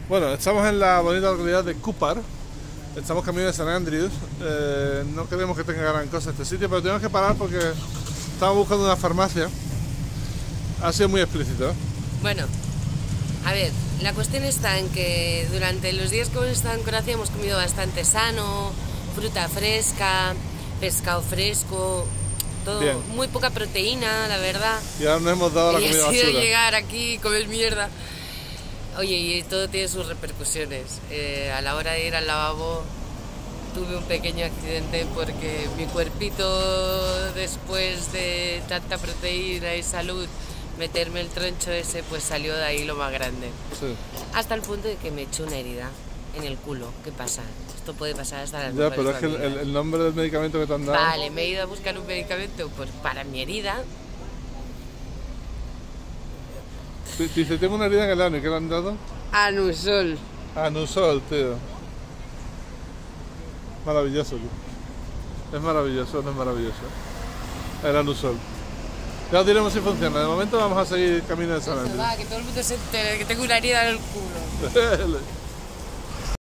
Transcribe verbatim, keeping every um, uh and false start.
Bueno, estamos en la bonita localidad de Cupar. Estamos camino de San Andrews. Eh, no queremos que tenga gran cosa este sitio, pero tenemos que parar porque estamos buscando una farmacia. Ha sido muy explícito, ¿eh? Bueno, a ver, la cuestión está en que durante los días que hemos estado en Croacia hemos comido bastante sano, fruta fresca, pescado fresco, todo, Bien. muy poca proteína, la verdad. Y ahora nos hemos dado la Y comida ha sido basura. llegar aquí y comer mierda. Oye, y todo tiene sus repercusiones. Eh, a la hora de ir al lavabo tuve un pequeño accidente porque mi cuerpito, después de tanta proteína y salud, meterme el troncho ese, pues salió de ahí lo más grande. Sí. Hasta el punto de que me eché una herida en el culo. ¿Qué pasa? Esto puede pasar hasta las Ya, mejores pero es que el, familias. el- el nombre del medicamento que te han dado... Vale, me he ido a buscar un medicamento pues para mi herida. Dice, tengo una herida en el ano, ¿y qué le han dado? Anusol. Anusol, tío. Maravilloso, tío. Es maravilloso, no es maravilloso. El Anusol. Ya os diremos si funciona. De momento vamos a seguir camino de San Eso Andrés. va, que todo el mundo se entere que tengo una herida en el culo.